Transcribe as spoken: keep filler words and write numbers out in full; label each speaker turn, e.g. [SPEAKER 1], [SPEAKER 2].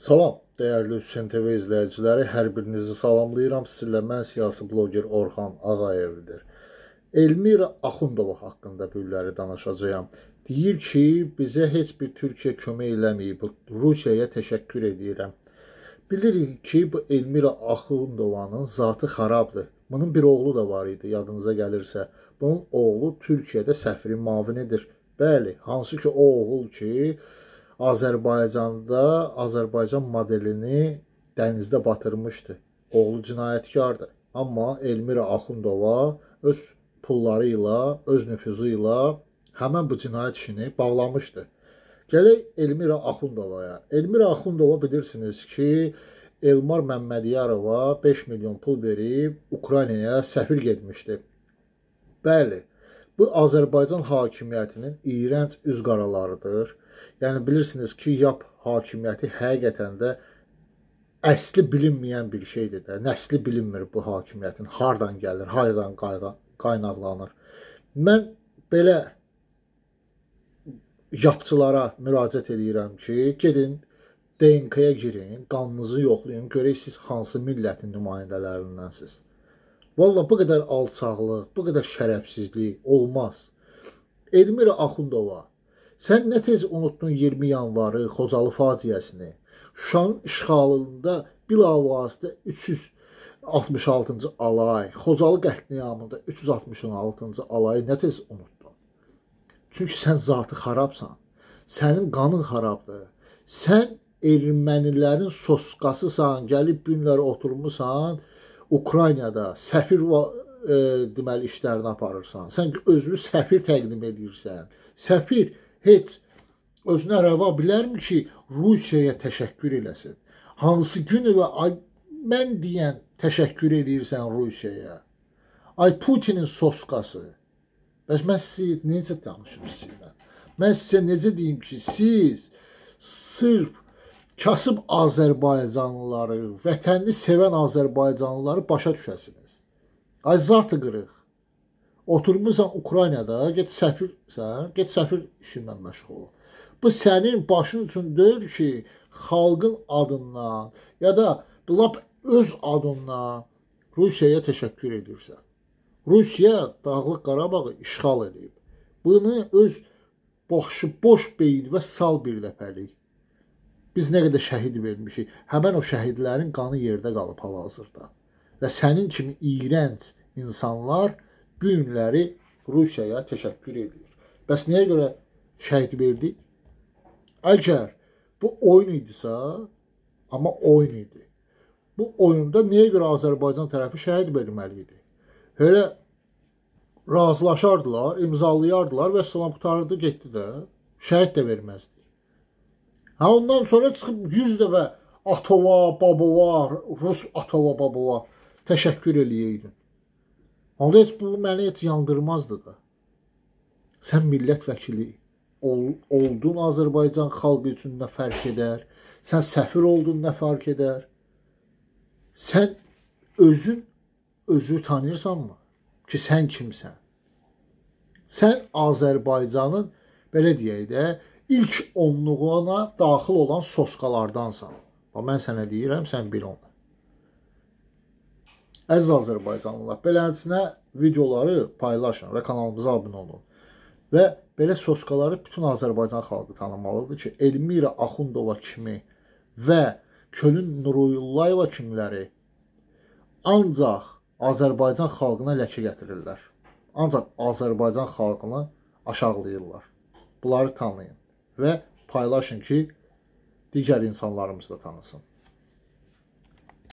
[SPEAKER 1] Salam, dəyərli Hüseyn T V izləyiciləri, hər birinizi salamlayıram. Sizlə mən siyasi bloger Orxan Ağayevdir. Elmira Axundova haqqında bu günləri danışacağam. Deyir ki, bizə heç bir Türkiyə kömək eləməyib, Rusiyaya təşəkkür edirəm. Bilirik ki, bu Elmira Axundovanın zatı xarabdır. Bunun bir oğlu da var idi, yadınıza gəlirsə. Bunun oğlu Türkiyədə səfirin müavinidir. Bəli, hansı ki o oğul ki, Azərbaycanda Azərbaycan modelini dənizdə batırmışdı. Oğlu cinayətkardır. Amma Elmira Axundova öz pulları ilə, öz nüfuzu ilə həmən bu cinayət işini bağlamışdı. Gələk Elmira Axundovaya. Elmira Axundova bilirsiniz ki, Elmar Məmmədiyarova beş milyon pul verib Ukraynaya səfir getmişdi. Bəli, bu Azərbaycan hakimiyyətinin iyrənc üz qaralarıdır. Yəni bilirsiniz ki, yap hakimiyyəti həqiqətən də əsli bilinməyən bir şeydir də. Nəsli bilinmir bu hakimiyyətin. Hardan gəlir, hardan qaynaqlanır. Mən belə yapçılara müraciət edirəm ki, gedin D N K-ya girin, qanınızı yoxlayın, görək siz hansı millətin nümayəndələrindənsiniz. Vallahi bu qədər alçaqlıq, bu qədər şərəfsizlik olmaz. Elmira Axundova, sən nə tez unuttun iyirmi yanvarı Xocalı faciəsini? Şuşanın işğalında bilavasitə üç yüz altmış altıncı alay, Xocalı qətliamında üç yüz altmış altıncı alayı nə tez unuttun? Çünki sən zatı xarabsan. Sənin qanın xarabdır. Sən ermənilərin soskasısan, gəlib günləri oturmuşsan, Ukraynada səfir e, deməli işlərini aparırsan. Sən özünü səfir təqdim edirsən. Səfir heç özünə rəva bilərmi ki, Rusiyaya təşəkkür eləsin? Hansı günü və ay, mən deyən təşəkkür edirsən Rusiyaya? Ay Putinin soskası. Bəs mən sizə necə danışım sizlə? Mən sizə necə deyim ki, siz sırf kasıb Azərbaycanlıları, vətənini sevən Azərbaycanlıları başa düşəsiniz. Ay zatı qırıq. Oturmuşsan Ukraynada, get səfirsən, get səfir işindən məşğul ol. Bu sənin başın üçün deyil ki, xalqın adından ya da lap öz adından Rusiyaya təşəkkür edirsən. Rusiya Dağlıq Qarabağı işğal edib. Bunu öz boş, boş beyin və sal bir dəfəlik. Biz nə qədər şəhid vermişik, həmən o şəhidlərin qanı yerdə qalıb hal-hazırda. Və sənin kimi iyrənc insanlar bu günləri Rusiyaya təşəkkür edir. Bəs nəyə görə şəhid verdik? Əgər bu oyun idisə, amma oyun idi. Bu oyunda nəyə görə Azərbaycan tərəfi şəhid verməli idi? Elə razılaşardılar, imzalayardılar və salam qutardı, getdi də. Şəhid də verməzdi. Ha, ondan sonra çıxıb yüz dəfə Atova, Babova, Rus Atova, Babova təşəkkür eləyəydin. Onda heç bu məni heç yandırmazdı da. Sən millət vəkili ol, oldun, Azərbaycan xalqı üçün nə fərq edər? Sən səfir oldun, nə fərq edər? Sən özün, özü tanıyırsanmı? Ki, sən kimsən? Sən Azərbaycanın, belə deyək də, ilk onluğuna daxil olan soskalardansan. Mən sənə deyirəm, sən bil onu. Əziz Azərbaycanlılar, beləsinə videoları paylaşın və kanalımıza abunə olun. Və belə soskaları bütün Azərbaycan xalqı tanımalıdır ki, Elmira Axundova kimi və Kölün Nurullayeva kimləri ancaq Azərbaycan xalqına ləkə gətirirlər. Ancaq Azərbaycan xalqını aşağılayırlar. Bunları tanıyın və paylaşın ki, digər insanlarımız da tanısın.